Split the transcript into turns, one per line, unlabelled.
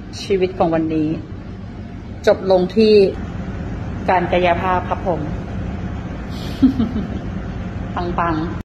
ชีวิตของวันนี้ จบลงที่การกายภาพครับผม ปัง